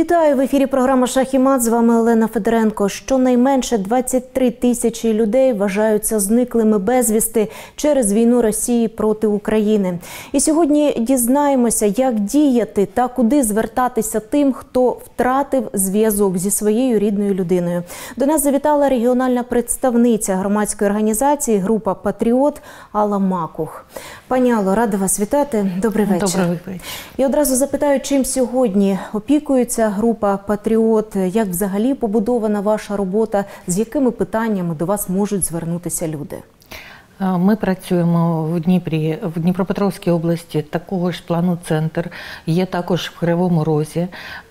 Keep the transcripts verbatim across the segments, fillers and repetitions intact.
Вітаю! В ефірі програма «Шах і мат». З вами Олена Федоренко. Щонайменше двадцять три тисячі людей вважаються зниклими безвісти через війну Росії проти України. І сьогодні дізнаємося, як діяти та куди звертатися тим, хто втратив зв'язок зі своєю рідною людиною. До нас завітала регіональна представниця громадської організації «Група Патріот» Алла Макух. Пані Алло, рада вас вітати. Добрий вечір. Добрий вечір. І одразу запитаю, чим сьогодні опікується група «Патріот», як взагалі побудована ваша робота, з якими питаннями до вас можуть звернутися люди? Ми працюємо в Дніпрі, в Дніпропетровській області, такого ж плану центр, є також в Кривому Розі.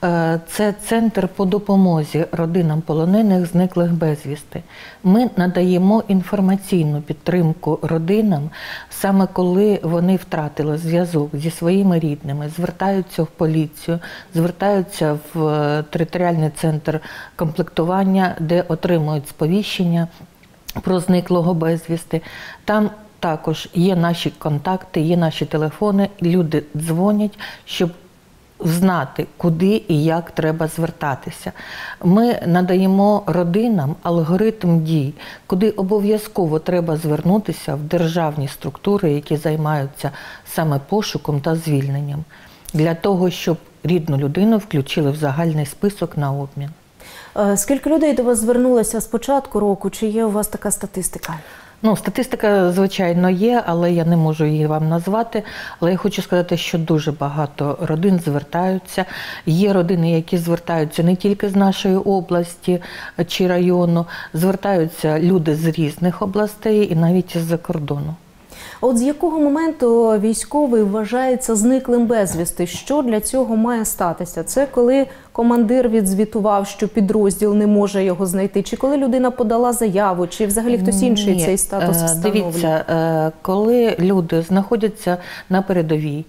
Це центр по допомозі родинам полонених, зниклих безвісти. Ми надаємо інформаційну підтримку родинам, саме коли вони втратили зв'язок зі своїми рідними, звертаються в поліцію, звертаються в територіальний центр комплектування, де отримують сповіщення про зниклого безвісти. Там також є наші контакти, є наші телефони, люди дзвонять, щоб знати, куди і як треба звертатися. Ми надаємо родинам алгоритм дій, куди обов'язково треба звернутися в державні структури, які займаються саме пошуком та звільненням, для того, щоб рідну людину включили в загальний список на обмін. Скільки людей до вас звернулося з початку року? Чи є у вас така статистика? Ну, статистика, звичайно, є, але я не можу її вам назвати. Але я хочу сказати, що дуже багато родин звертаються. Є родини, які звертаються не тільки з нашої області чи району, звертаються люди з різних областей і навіть з-за кордону. От з якого моменту військовий вважається зниклим безвісти? Що для цього має статися? Це коли командир відзвітував, що підрозділ не може його знайти? Чи коли людина подала заяву? Чи взагалі хтось інший Ні. цей статус встановлює? Дивіться, коли люди знаходяться на передовій,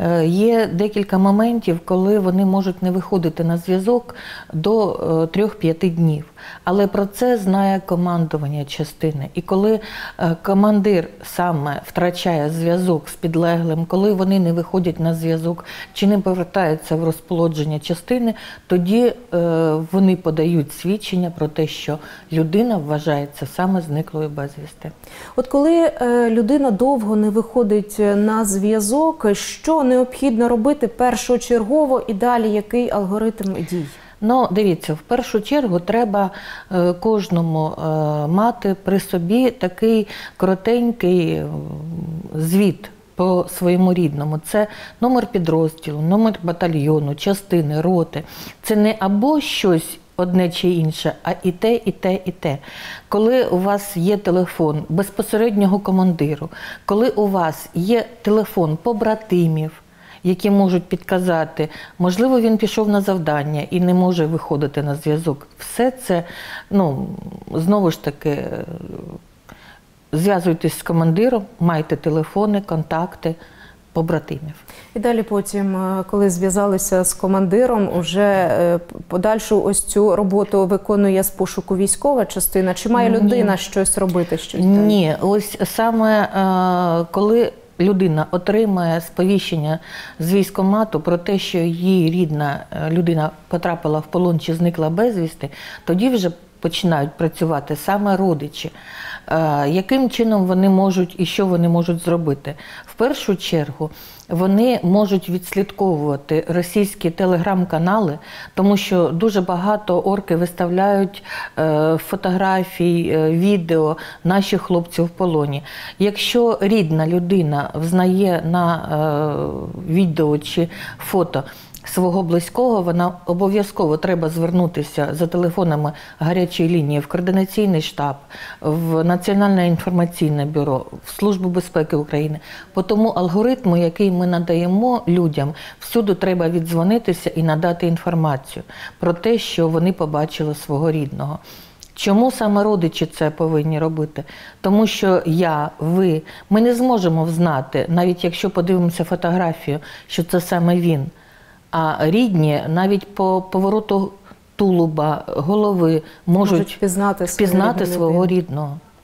є декілька моментів, коли вони можуть не виходити на зв'язок до трьох-п'яти днів. Але про це знає командування частини. І коли командир саме втрачає зв'язок з підлеглим, коли вони не виходять на зв'язок чи не повертаються в розположення частини, тоді вони подають свідчення про те, що людина вважається саме зниклою безвісти. От коли людина довго не виходить на зв'язок, що необхідно робити першочергово і далі який алгоритм дій? Ну, дивіться, в першу чергу треба е, кожному е, мати при собі такий коротенький е, звіт по своєму рідному. Це номер підрозділу, номер батальйону, частини, роти. Це не або щось одне чи інше, а і те, і те, і те. Коли у вас є телефон безпосереднього командиру, коли у вас є телефон побратимів, які можуть підказати, можливо, він пішов на завдання і не може виходити на зв'язок. Все це, ну, знову ж таки, зв'язуйтесь з командиром, майте телефони, контакти побратимів. І далі потім, коли зв'язалися з командиром, вже подальшу ось цю роботу виконує з пошуку військова частина? Чи має людина Ні. щось робити? Щось Ні, ось саме коли людина отримає сповіщення з військкомату про те, що її рідна людина потрапила в полон чи зникла безвісти, тоді вже починають працювати саме родичі. Яким чином вони можуть і що вони можуть зробити? В першу чергу вони можуть відслідковувати російські телеграм-канали, тому що дуже багато орки виставляють фотографій, відео наших хлопців в полоні. Якщо рідна людина взнає на відео чи фото свого близького, вона обов'язково треба звернутися за телефонами гарячої лінії в Координаційний штаб, в Національне інформаційне бюро, в Службу безпеки України. По тому алгоритму, який ми надаємо людям, всюди треба віддзвонитися і надати інформацію про те, що вони побачили свого рідного. Чому саме родичі це повинні робити? Тому що я, ви, ми не зможемо взнати, навіть якщо подивимося фотографію, що це саме він. А рідні навіть по повороту тулуба, голови можуть, можуть впізнати, впізнати свого рідного.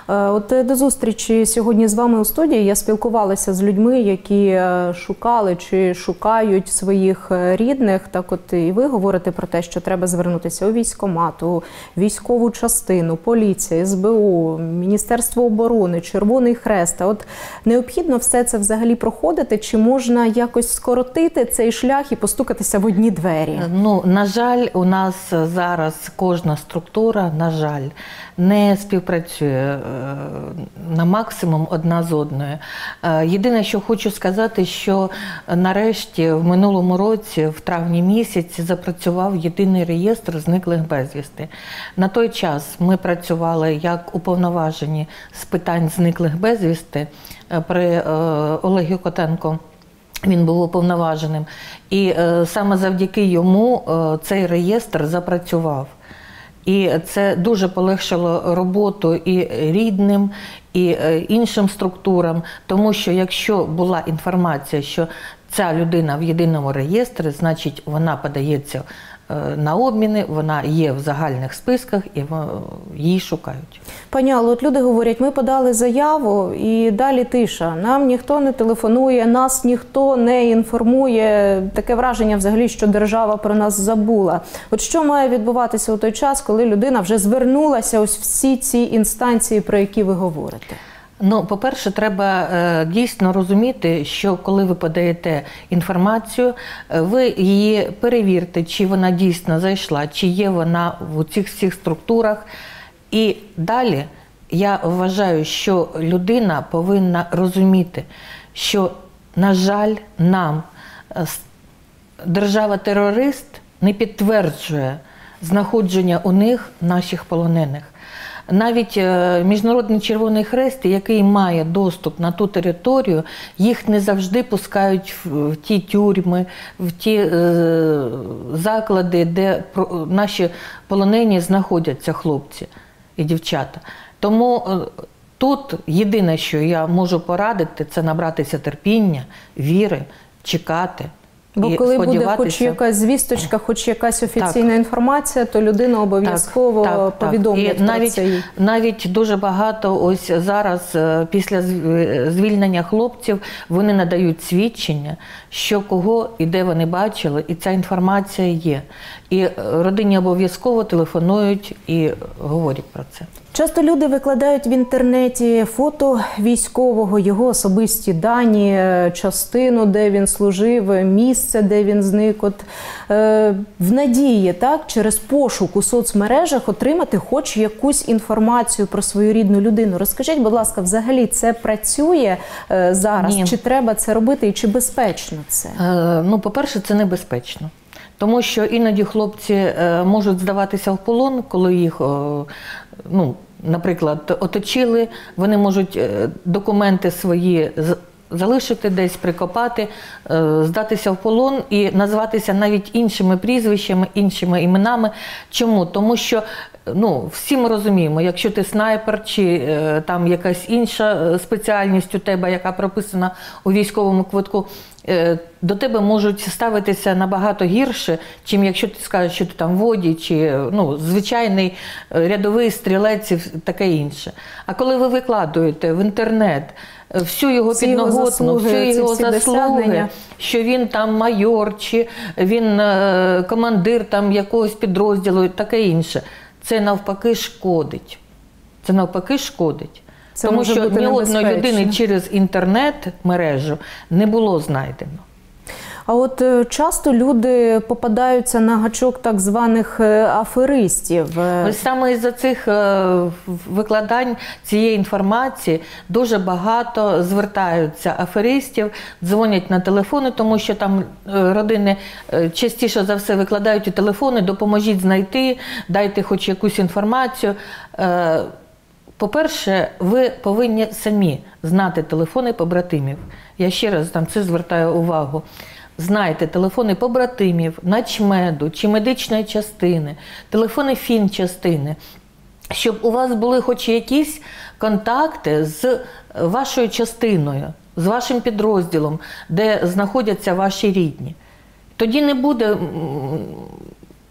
От до зустрічі сьогодні з вами у студії я спілкувалася з людьми, які шукали чи шукають своїх рідних. Так от і ви говорите про те, що треба звернутися у військкомат, у військову частину, поліція, ес бе у, Міністерство оборони, Червоний Хрест. А от необхідно все це взагалі проходити, чи можна якось скоротити цей шлях і постукатися в одні двері? Ну, на жаль, у нас зараз кожна структура, на жаль, не співпрацює на максимум одна з одною. Єдине, що хочу сказати, що нарешті в минулому році, в травні місяці, запрацював єдиний реєстр зниклих безвісти. На той час ми працювали як уповноважені з питань зниклих безвісти при Олегі Котенко. Він був уповноваженим. І е, саме завдяки йому е, цей реєстр запрацював. І це дуже полегшило роботу і рідним, і е, іншим структурам. Тому що якщо була інформація, що ця людина в єдиному реєстрі, значить вона подається на обміни, вона є в загальних списках і її шукають. Пані Алло, от люди говорять, ми подали заяву і далі тиша. Нам ніхто не телефонує, нас ніхто не інформує. Таке враження взагалі, що держава про нас забула. От що має відбуватися у той час, коли людина вже звернулася ось всі ці інстанції, про які ви говорите? Ну, по-перше, треба е, дійсно розуміти, що коли ви подаєте інформацію, ви її перевірте, чи вона дійсно зайшла, чи є вона в цих всіх структурах. І далі я вважаю, що людина повинна розуміти, що, на жаль, нам держава-терорист не підтверджує знаходження у них наших полонених. Навіть Міжнародний Червоний Хрест, який має доступ на ту територію, їх не завжди пускають в ті тюрми, в ті е, заклади, де наші полонені знаходяться, хлопці і дівчата. Тому е, тут єдине, що я можу порадити, це набратися терпіння, віри, чекати. Бо коли буде хоч якась звісточка, хоч якась офіційна так. інформація, то людина обов'язково так, так, повідомить так. І навіть, про це. Навіть дуже багато ось зараз, після звільнення хлопців, вони надають свідчення, що кого і де вони бачили, і ця інформація є. І родині обов'язково телефонують і говорять про це. Часто люди викладають в інтернеті фото військового, його особисті дані, частину, де він служив, місце, де він зник. От, е, в надії, так, через пошук у соцмережах отримати хоч якусь інформацію про свою рідну людину. Розкажіть, будь ласка, взагалі це працює е, зараз? Ні. Чи треба це робити і чи безпечно це? Е, ну, по-перше, це небезпечно. Тому що іноді хлопці е, можуть здаватися в полон, коли їх, е, ну, наприклад, оточили, вони можуть е, документи свої залишити десь, прикопати, е, здатися в полон і назватися навіть іншими прізвищами, іншими іменами. Чому? Тому що, ну, всі ми розуміємо, якщо ти снайпер чи е, там якась інша спеціальність у тебе, яка прописана у військовому квитку, е, до тебе можуть ставитися набагато гірше, чим якщо ти скажеш, що ти там водій чи, ну, звичайний рядовий стрілець і таке інше. А коли ви викладуєте в інтернет всю його всі підноготну, всі його заслуги, що він там майор, чи він е, командир там якогось підрозділу і таке інше, це навпаки шкодить. Це навпаки шкодить. Це Тому що ні одної людини через інтернет-мережу не було знайдено. А от часто люди попадаються на гачок так званих аферистів. Ось саме із-за цих викладань цієї інформації дуже багато звертаються аферистів, дзвонять на телефони, тому що там родини частіше за все викладають у телефони, допоможіть знайти, дайте хоч якусь інформацію. По-перше, ви повинні самі знати телефони побратимів. Я ще раз там це звертаю увагу. Знайте телефони побратимів, начмеду чи медичної частини, телефони фінчастини, щоб у вас були хоч якісь контакти з вашою частиною, з вашим підрозділом, де знаходяться ваші рідні. Тоді не буде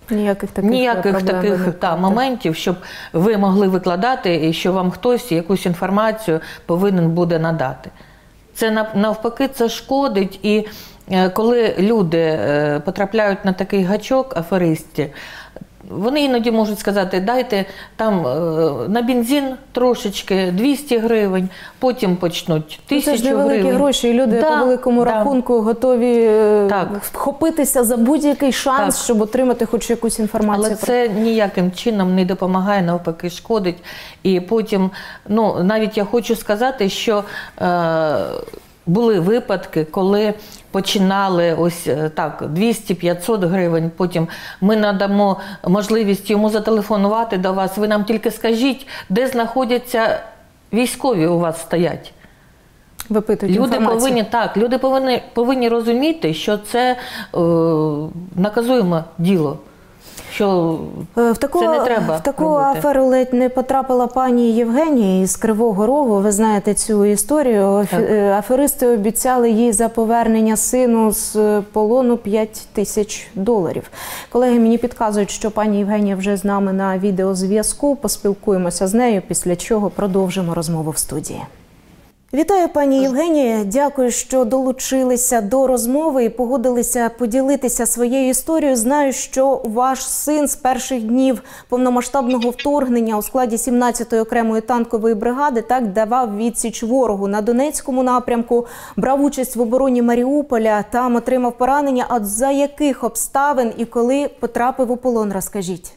Ніяких таких, Ніяких таких та, моментів, щоб ви могли викладати і що вам хтось якусь інформацію повинен буде надати. Це навпаки, це шкодить. І коли люди потрапляють на такий гачок аферистів, вони іноді можуть сказати, дайте там на бензин трошечки двісті гривень, потім почнуть тисячу гривень. Це ж невеликі гроші, і люди да, по великому да. рахунку готові так. вхопитися за будь-який шанс, так. щоб отримати хоч якусь інформацію. Але це ніяким чином не допомагає, навпаки шкодить. І потім, ну, навіть я хочу сказати, що е, були випадки, коли починали ось так, двісті-п'ятсот гривень, потім ми надамо можливість йому зателефонувати до вас, ви нам тільки скажіть, де знаходяться військові у вас стоять. Випитують люди повинні, так, люди повинні, повинні розуміти, що це е, наказуємо діло. Що в таку, це не треба в таку робити. аферу ледь не потрапила пані Євгенія із Кривого Рогу. Ви знаєте цю історію. Так. Аферисти обіцяли їй за повернення сину з полону п'ять тисяч доларів. Колеги мені підказують, що пані Євгенія вже з нами на відеозв'язку. Поспілкуємося з нею, після чого продовжимо розмову в студії. Вітаю, пані Євгенія. Дякую, що долучилися до розмови і погодилися поділитися своєю історією. Знаю, що ваш син з перших днів повномасштабного вторгнення у складі сімнадцятої окремої танкової бригади так давав відсіч ворогу на Донецькому напрямку, брав участь в обороні Маріуполя, там отримав поранення. А за яких обставин і коли потрапив у полон, розкажіть.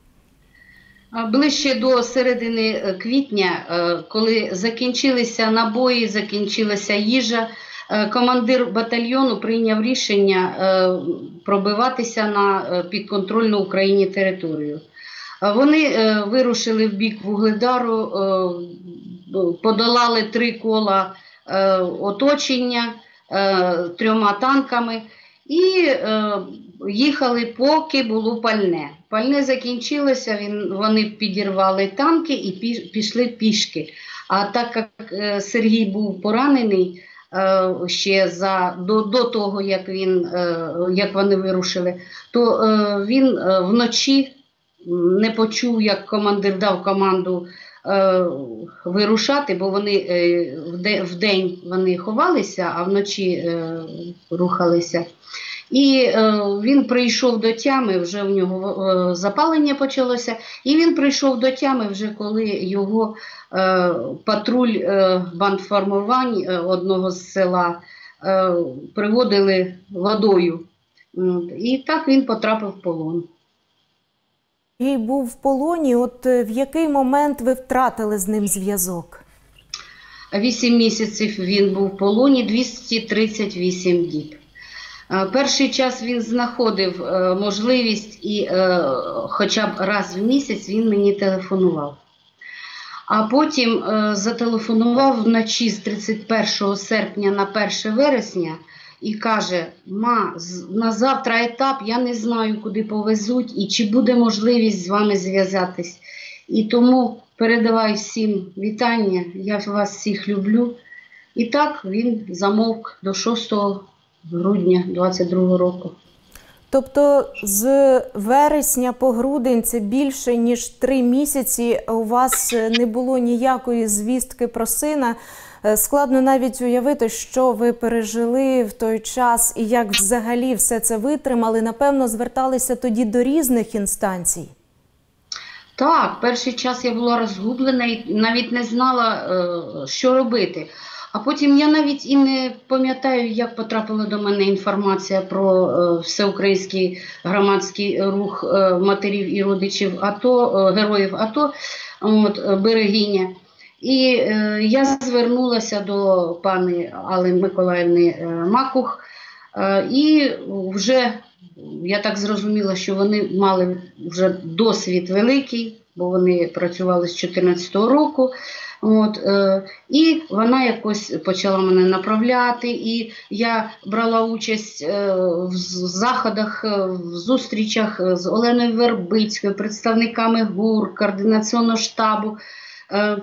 Ближче до середини квітня, коли закінчилися набої, закінчилася їжа, командир батальйону прийняв рішення пробиватися на підконтрольну Україні територію. Вони вирушили в бік Вугледару, подолали три кола оточення трьома танками і їхали, поки було пальне. Пальне закінчилося, він, вони підірвали танки і пішли пішки. А так як Сергій був поранений ще за, до, до того, як, він, як вони вирушили, то він вночі не почув, як командир дав команду вирушати, бо вони вдень вони ховалися, а вночі рухалися. І е, він прийшов до тями, вже в нього е, запалення почалося, і він прийшов до тями вже коли його е, патруль е, бандформувань е, одного з села е, приводили водою. І так він потрапив в полон. І був в полоні, от в який момент ви втратили з ним зв'язок? Вісім місяців він був в полоні, двісті тридцять вісім діб. Перший час він знаходив е, можливість і е, хоча б раз в місяць він мені телефонував. А потім е, зателефонував вночі з тридцять першого серпня на перше вересня і каже: «Ма, на завтра етап, я не знаю, куди повезуть і чи буде можливість з вами зв'язатись. І тому передавай всім вітання, я вас всіх люблю». І так він замовк до шостого грудня двадцять другого року. Тобто з вересня по грудень, це більше ніж три місяці, у вас не було ніякої звістки про сина. Складно навіть уявити, що ви пережили в той час і як взагалі все це витримали. Напевно, зверталися тоді до різних інстанцій. Так, перший час я була розгублена і навіть не знала, що робити. А потім я навіть і не пам'ятаю, як потрапила до мене інформація про е, всеукраїнський громадський рух е, матерів і родичів АТО, е, героїв АТО, от, Берегиня. І е, я звернулася до пані Алли Миколаївни е, Макух, е, і вже я так зрозуміла, що вони мали вже досвід великий, бо вони працювали з дві тисячі чотирнадцятого року. От, е, і вона якось почала мене направляти, і я брала участь е, в заходах, в зустрічах з Оленою Вербицькою, представниками ГУР, координаційного штабу. Е,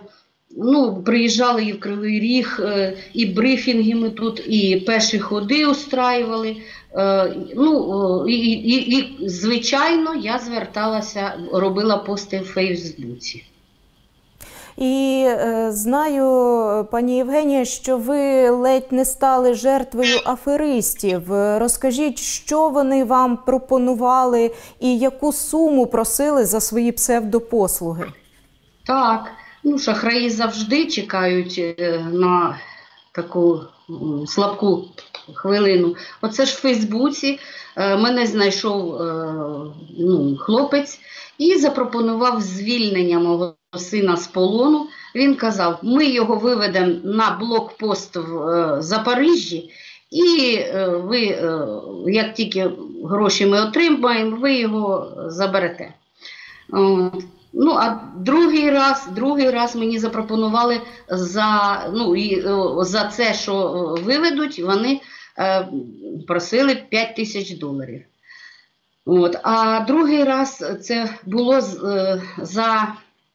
Ну, приїжджали і в Кривий Ріг, і брифінги ми тут, і перші ходи устраювали. Ну, і, і, і, звичайно, я зверталася, робила пости в Фейсбуці. І е, знаю, пані Євгенія, що ви ледь не стали жертвою аферистів. Розкажіть, що вони вам пропонували і яку суму просили за свої псевдопослуги? Так, ну, шахраї завжди чекають на таку слабку хвилину. Оце ж в Фейсбуці мене знайшов ну, хлопець і запропонував звільнення мого сина з полону. Він казав, ми його виведемо на блокпост в Запоріжжі, і ви, як тільки гроші ми отримаємо, ви його заберете. Ну, а другий раз, другий раз мені запропонували за, ну, і, за це, що виведуть, вони е, просили п'ять тисяч доларів. От. А другий раз це було е, за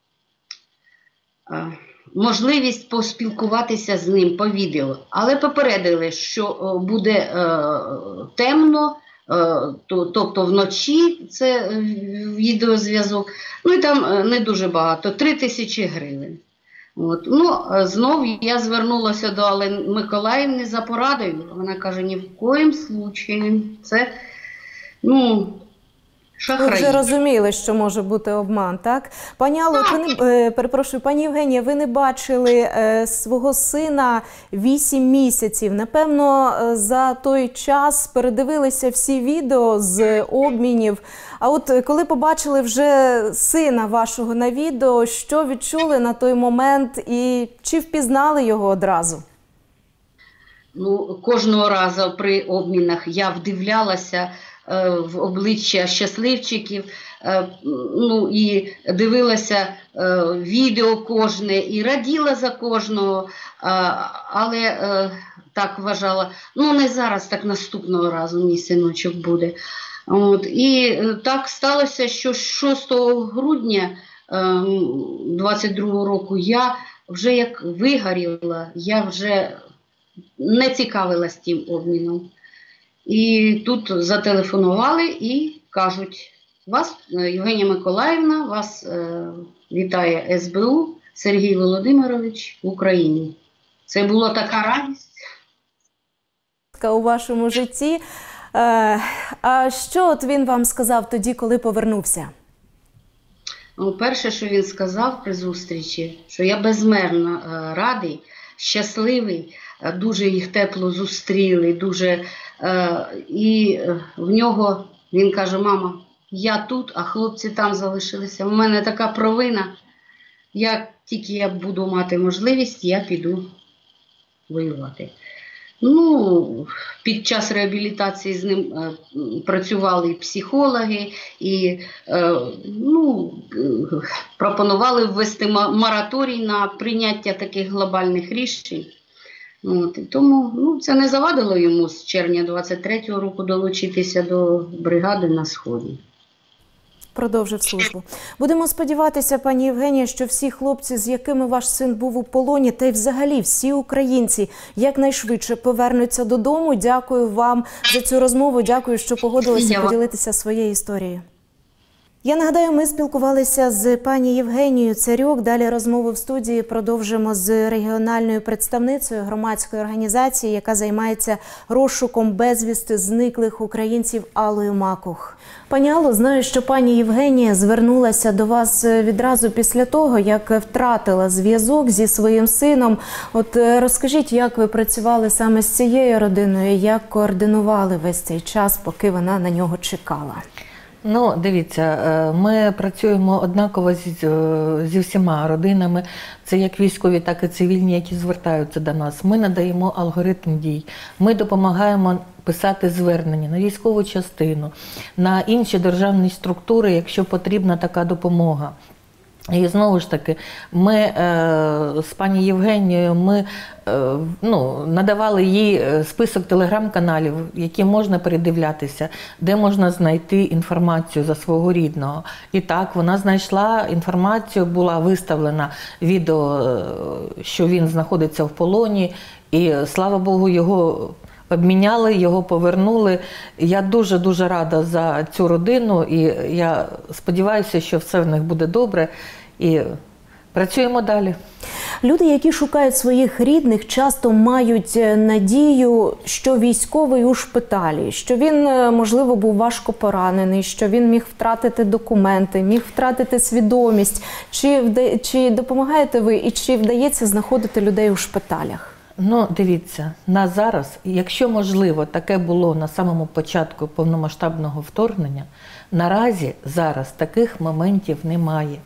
е, можливість поспілкуватися з ним по відео. Але попередили, що буде е, темно, тобто вночі це відеозв'язок, ну і там не дуже багато, три тисячі гривень. От. Ну, знов я звернулася до Олени Миколаївни за порадою, вона каже, ні в коїм случаї, це, ну, шахраї. Ви вже розуміли, що може бути обман, так? Пані Алло, ви не, перепрошую, пані Євгенія, ви не бачили е, свого сина вісім місяців. Напевно, за той час передивилися всі відео з обмінів. А от коли побачили вже сина вашого на відео, що відчули на той момент і чи впізнали його одразу? Ну, кожного разу при обмінах я вдивлялася в обличчя щасливчиків, ну і дивилася відео кожне і раділа за кожного, але так вважала, ну не зараз, так наступного разу мій синочок буде. От. І так сталося, що шостого грудня двадцять другого року я вже як вигоріла, я вже не цікавилась тим обміном. І тут зателефонували і кажуть, вас, Євгенія Миколаївна, вас е, вітає ес бе у Сергій Володимирович в Україні. Це була така радість. У вашому житті. Е, а що от він вам сказав тоді, коли повернувся? Ну, перше, що він сказав при зустрічі, що я безмерно е, радий, щасливий, е, дуже їх тепло зустріли, дуже... Е, і в нього, він каже, мама, я тут, а хлопці там залишилися. У мене така провина, як тільки я буду мати можливість, я піду воювати. Ну, під час реабілітації з ним е, працювали і психологи, і е, ну, пропонували ввести мораторій на прийняття таких глобальних рішень. От, тому ну, це не завадило йому з червня двадцять третього року долучитися до бригади на Сході. Продовжив службу. Будемо сподіватися, пані Євгенія, що всі хлопці, з якими ваш син був у полоні, та й взагалі всі українці якнайшвидше повернуться додому. Дякую вам за цю розмову, дякую, що погодилися поділитися своєю історією. Я нагадаю, ми спілкувалися з пані Євгенією Царюк. Далі розмову в студії продовжимо з регіональною представницею громадської організації, яка займається розшуком безвісти зниклих українців Аллою Макух. Пані Алло, знаю, що пані Євгенія звернулася до вас відразу після того, як втратила зв'язок зі своїм сином. От розкажіть, як ви працювали саме з цією родиною, як координували весь цей час, поки вона на нього чекала? Ну, дивіться, ми працюємо однаково зі, зі всіма родинами, це як військові, так і цивільні, які звертаються до нас. Ми надаємо алгоритм дій, ми допомагаємо писати звернення на військову частину, на інші державні структури, якщо потрібна така допомога. І знову ж таки, ми е, з пані Євгенією ми, е, ну, надавали їй список телеграм-каналів, які можна передивлятися, де можна знайти інформацію за свого рідного. І так, вона знайшла інформацію, була виставлена відео, що він знаходиться в полоні, і, слава Богу, його обміняли, його повернули. Я дуже-дуже рада за цю родину, і я сподіваюся, що все в них буде добре. І працюємо далі. Люди, які шукають своїх рідних, часто мають надію, що військовий у шпиталі, що він, можливо, був важко поранений, що він міг втратити документи, міг втратити свідомість. Чи, вда... чи допомагаєте ви і чи вдається знаходити людей у шпиталях? Ну, дивіться, на зараз, якщо можливо, таке було на самому початку повномасштабного вторгнення, наразі зараз таких моментів немає.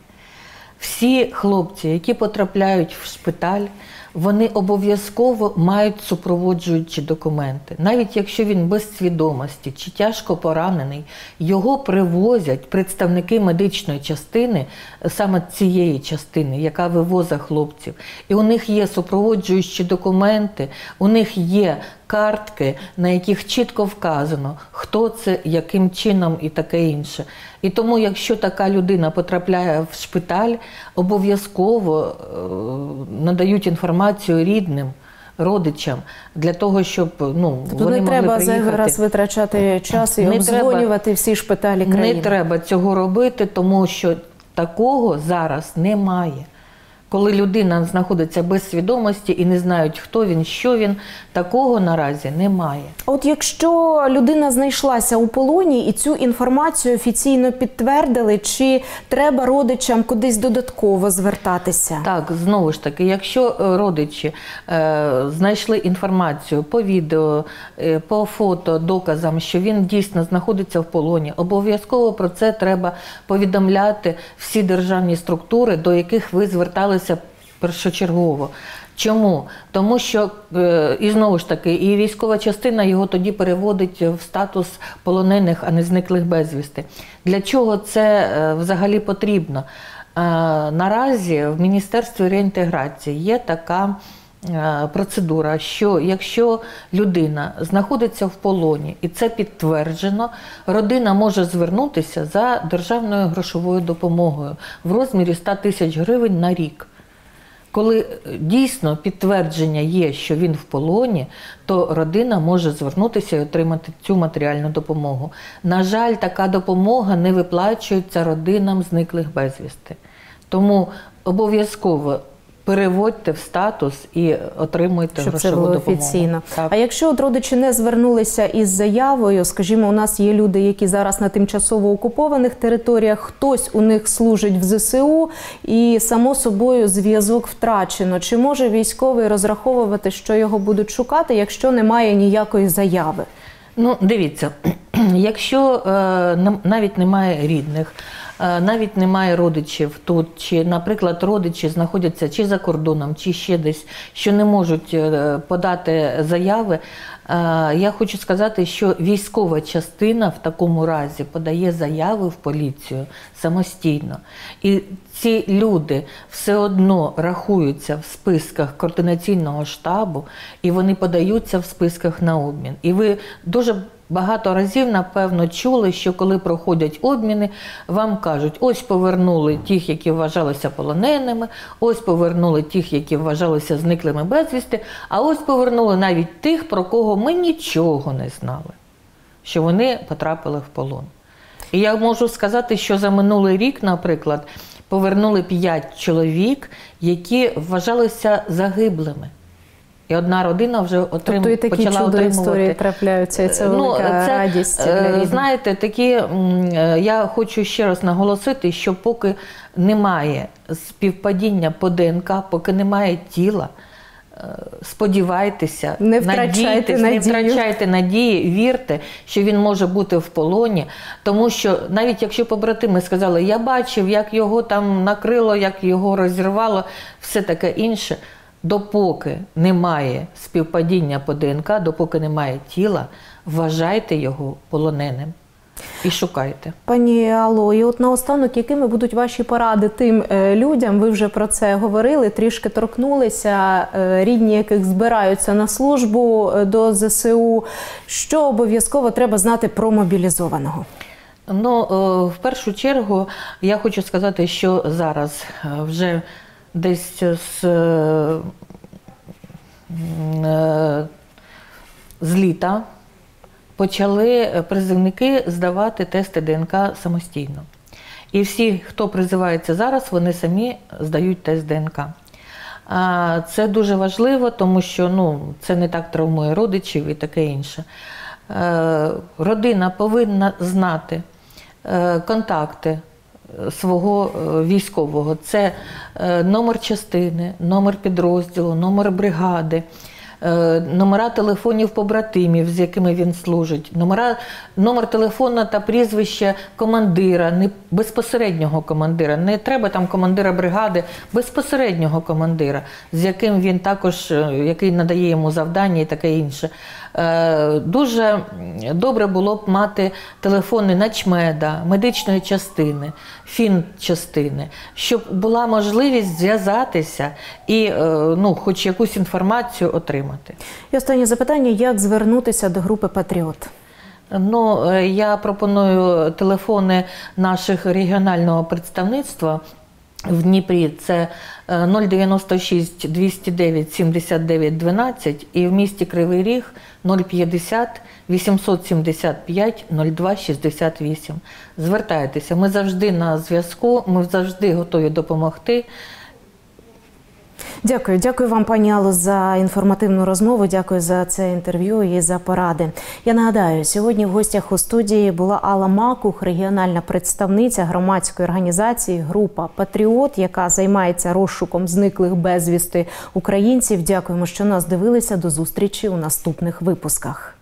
Всі хлопці, які потрапляють в шпиталь, вони обов'язково мають супроводжуючі документи. Навіть якщо він без свідомості чи тяжко поранений, його привозять представники медичної частини, саме цієї частини, яка вивозить хлопців. І у них є супроводжуючі документи, у них є картки, на яких чітко вказано, хто це, яким чином і таке інше. І тому, якщо така людина потрапляє в шпиталь, обов'язково надають інформацію рідним, родичам, для того, щоб ну, тобто вони не могли треба приїхати. зайвий раз витрачати час і Не обдзвонювати треба, всі шпиталі країни. Не треба цього робити, тому що такого зараз немає. Коли людина знаходиться без свідомості і не знають, хто він, що він, такого наразі немає. От якщо людина знайшлася у полоні і цю інформацію офіційно підтвердили, чи треба родичам кудись додатково звертатися? Так, знову ж таки, якщо родичі е, знайшли інформацію по відео, е, по фото, доказам, що він дійсно знаходиться в полоні, обов'язково про це треба повідомляти всі державні структури, до яких ви зверталися першочергово. Чому? Тому що, і знову ж таки, і військова частина його тоді переводить в статус полонених, а не зниклих безвісти. Для чого це взагалі потрібно? Наразі в Міністерстві реінтеграції є така процедура, що якщо людина знаходиться в полоні і це підтверджено, родина може звернутися за державною грошовою допомогою в розмірі ста тисяч гривень на рік. Коли дійсно підтвердження є, що він в полоні, то родина може звернутися і отримати цю матеріальну допомогу. На жаль, така допомога не виплачується родинам зниклих безвісти. Тому обов'язково переводьте в статус і отримуйте щоб грошову це було допомогу. офіційно. Так. А якщо от родичі не звернулися із заявою, скажімо, у нас є люди, які зараз на тимчасово окупованих територіях, хтось у них служить в зе се у і, само собою, зв'язок втрачено. Чи може військовий розраховувати, що його будуть шукати, якщо немає ніякої заяви? Ну, дивіться, якщо е, навіть немає рідних, навіть немає родичів тут, чи, наприклад, родичі знаходяться чи за кордоном, чи ще десь, що не можуть подати заяви, я хочу сказати, що військова частина в такому разі подає заяви в поліцію самостійно. І ці люди все одно рахуються в списках координаційного штабу, і вони подаються в списках на обмін. І ви дуже багато разів, напевно, чули, що коли проходять обміни, вам кажуть, ось повернули тих, які вважалися полоненими, ось повернули тих, які вважалися зниклими безвісти, а ось повернули навіть тих, про кого ми нічого не знали, що вони потрапили в полон. І я можу сказати, що за минулий рік, наприклад, повернули п'ять чоловік, які вважалися загиблими. І одна родина вже отрим... тобто і такі почала чудо отримувати. історії трапляються, і це велика ну, це, радість для рідних. Знаєте, такі, я хочу ще раз наголосити, що поки немає співпадіння по де en ка, поки немає тіла, сподівайтеся, не втрачайте надійтесь, не втрачайте надії, вірте, що він може бути в полоні, тому що навіть якщо побратими сказали, я бачив, як його там накрило, як його розірвало, все таке інше, допоки немає співпадіння по де en ка, допоки немає тіла, вважайте його полоненим. і шукайте. Пані Алло, і от наостанок, якими будуть ваші поради тим е, людям, ви вже про це говорили, трішки торкнулися, е, рідні яких збираються на службу е, до зе се у, що обов'язково треба знати про мобілізованого? Ну, е, в першу чергу, я хочу сказати, що зараз е, вже десь з, е, е, з літа почали призивники здавати тести де ен ка самостійно. І всі, хто призивається зараз, вони самі здають тест де ен ка. Це дуже важливо, тому що ну, це не так травмує родичів і таке інше. Родина повинна знати контакти свого військового. Це номер частини, номер підрозділу, номер бригади, номера телефонів побратимів, з якими він служить, номера, номер телефону та прізвище командира, не безпосереднього командира, не треба там командира бригади, безпосереднього командира, з яким він також, який надає йому завдання і таке інше. Дуже добре було б мати телефони начмеда, медичної частини, фінчастини, щоб була можливість зв'язатися і ну, хоч якусь інформацію отримати. І останнє запитання, як звернутися до групи «Патріот»? Ну, я пропоную телефони наших регіонального представництва в Дніпрі, це нуль дев'яносто шість двісті дев'ять сімдесят дев'ять дванадцять, і в місті Кривий Ріг нуль п'ятдесят вісімсот сімдесят п'ять нуль два шістдесят вісім. Звертайтеся, ми завжди на зв'язку, ми завжди готові допомогти. Дякую. Дякую вам, пані Алло, за інформативну розмову. Дякую за це інтерв'ю і за поради. Я нагадаю, сьогодні в гостях у студії була Алла Макух, регіональна представниця громадської організації «Група Патріот», яка займається розшуком зниклих безвісти українців. Дякуємо, що нас дивилися. До зустрічі у наступних випусках.